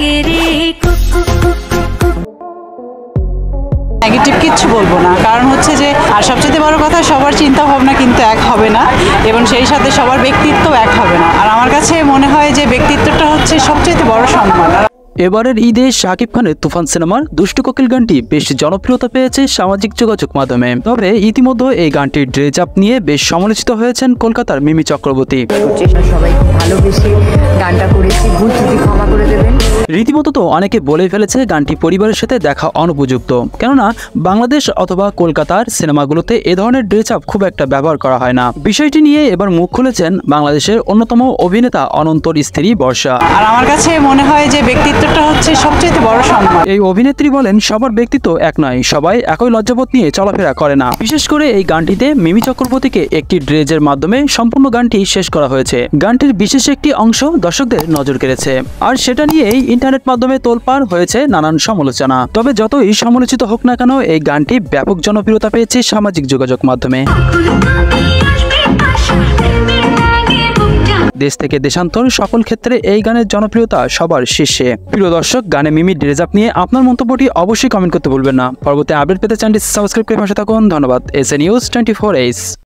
Negative কিচ্ছু বলবো না, কারণ হচ্ছে যে আর সবচেয়ে বড় কথা সবার চিন্তা ভাবনা কিন্তু এক হবে না এবং সেই সাথে সবার ব্যক্তিত্ব এক হবে না। আর আমার কাছে মনে হয় যে ব্যক্তিত্বটা হচ্ছে সবচেয়ে বড় সম্মান। এবারের ঈদে শাকিব খানের তুফান সিনেমার দুষ্টু কোকিল গানটি বেশ জনপ্রিয়তা পেয়েছে সামাজিক যোগাযোগ মাধ্যমে। তবে ইতিমধ্যে এই গানটির ড্রেস আপ নিয়ে বেশ সমালোচিত হয়েছেন কলকাতার মিমি চক্রবর্তী। সবাই ভালোবেসে গানটা করেছি, ভুল ত্রুটি ক্ষমা করে দেবেন। রীতিমতো তো অনেকে বলে ফেলেছে গানটি পরিবারের সাথে দেখা অনুপযুক্ত, কেননা বাংলাদেশ অথবা কলকাতার সিনেমাগুলোতে এ ধরনের ড্রেস আপ খুব একটা ব্যবহার করা হয় না। বিষয়টি নিয়ে এবার মুখ খুলেছেন বাংলাদেশের অন্যতম অভিনেতা অনন্তর স্ত্রী বর্ষা। আর আমার কাছে মনে হয় যে ব্যক্তিত্বটা হচ্ছে সবচেয়ে বড় সম্মান। এই অভিনেত্রী বলেন, সবার ব্যক্তিত্ব এক নয়, সবাই একই লজ্জাবোধ নিয়ে চলাফেরা করে না। বিশেষ করে এই গানটিতে মিমি চক্রবর্তীকে একটি ড্রেজের মাধ্যমে সম্পূর্ণ গানটি শেষ করা হয়েছে। গানটির বিশেষ একটি অংশ দর্শকদের নজর কেড়েছে, আর সেটা নিয়েই ইন্টারনেট মাধ্যমে তোলপাড় হয়েছে নানান সমালোচনা। তবে যতই সমালোচিত হোক না কেন, এই গানটি ব্যাপক জনপ্রিয়তা পেয়েছে সামাজিক যোগাযোগ মাধ্যমে। দেশ থেকে দেশান্তর সকল ক্ষেত্রে এই গানের জনপ্রিয়তা সবার শীর্ষে। প্রিয় দর্শক, গানে মিমি ড্রেস আপ নিয়ে আপনার মন্তব্যটি অবশ্যই কমেন্ট করতে ভুলবেন না। পরবর্তী আপডেট পেতে চ্যানেলটি সাবস্ক্রাইব করে পাশে থাকুন। ধন্যবাদ। SA news 24H।